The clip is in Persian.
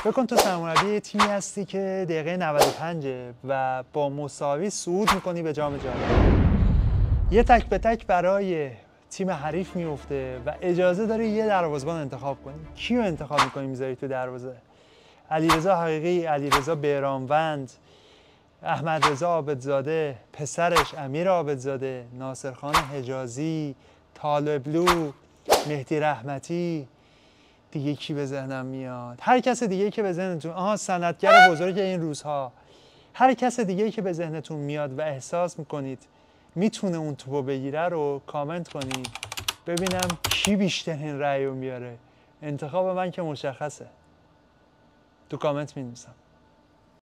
بکن تو سرمربی یه تیمی هستی که دقیقه 95 و با مساوی صعود میکنی به جام جهانی. یه تک به تک برای تیم حریف میفته و اجازه داری یه دروازه‌بان انتخاب کنی. کیو انتخاب میکنی میذاری تو دروازه؟ علیرضا حقیقی، علیرضا بهراموند، احمد رضا عابدزاده، پسرش امیر عابدزاده، ناصرخان حجازی، طالبلو، مهدی رحمتی، دیگه کی به ذهنم میاد؟ هر کس دیگه که به ذهنتون، صنعتگر بزرگ این روزها، هر کس دیگه که به ذهنتون میاد و احساس میکنید میتونه اون توپو بگیره رو کامنت کنید ببینم کی بیشترین رأی رو میاره. انتخاب من که مشخصه، تو کامنت مینویسم.